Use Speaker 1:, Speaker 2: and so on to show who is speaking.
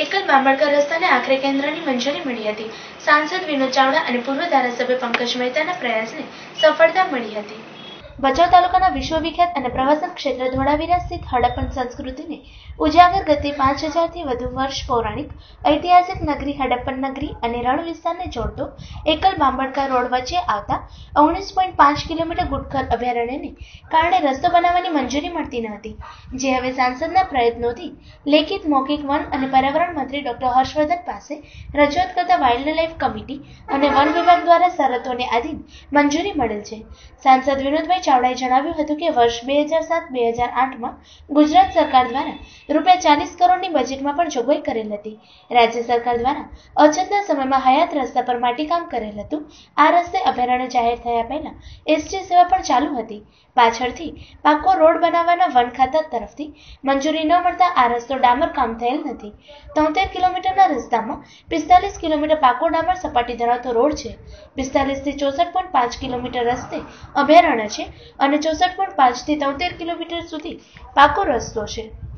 Speaker 1: એકલ બાંભણકર રસ્તાને આખરે કેન્દ્રની મંજૂરી મળી હતી. સાંસદ વિનોદ ચાવડા અને પૂર્વ ધારાસભ્ય પંકજ મહેતાના પ્રયાસને સફળતા મળી હતી. ભચાઉ તાલુકાના વિશ્વવિખ્યાત અને પ્રવાસન ક્ષેત્ર ધોળાવીરા સ્થિત હડપ્પન સંસ્કૃતિને ઉજાગર કરતી 5000થી વધુ વર્ષ પૌરાણિક ઐતિહાસિક નગરી હડપ્પન નગરી અને રણ વિસ્તારને જોડતો એકલ બાંભણકર રોડ વચ્ચે આવતા 19.5 કિલોમીટર ગુટખર અભયારણ્યને કારણે રસ્તો બનાવવાની મંજૂરી મળતી ન હતી, જે હવે સાંસદના પ્રયત્નોથી લેખિત મૌખિક વન અને પર્યાવરણ મંત્રી ડોક્ટર હર્ષવર્ધન પાસે રજૂઆત કરતા વાઇલ્ડ લાઇફ કમિટી અને વન વિભાગ દ્વારા શરતોને આધીન મંજૂરી મળેલ છે. સાંસદ વિનોદભાઈ ચાવડાએ જણાવ્યું હતું કે વર્ષ 2007-2008માં ગુજરાત સરકાર દ્વારા ₹40 કરોડની બજેટમાં પણ જોગવાઈ કરેલ હતી. રાજ્ય સરકાર દ્વારા અછતના સમયમાં હયાત રસ્તા પર માટીકામ કરેલ હતું. આ રસ્તે અભયારણ્ય જાહેર થયા પહેલા એસટી સેવા પણ ચાલુ હતી. પાછળથી પાકો રોડ બનાવવાના વન ખાતા તરફથી મંજૂરી ન મળતા આ રસ્તો ડામર કામ થયેલ નથી. 73 કિલોમીટરના રસ્તામાં 45 કિલોમીટર પાકો ડામર સપાટી ધરાવતો રોડ છે. 45 થી 64.5 કિલોમીટર રસ્તે અભયારણ્ય છે અને 64.5 થી 73 કિલોમીટર સુધી પાકો રસ્તો છે.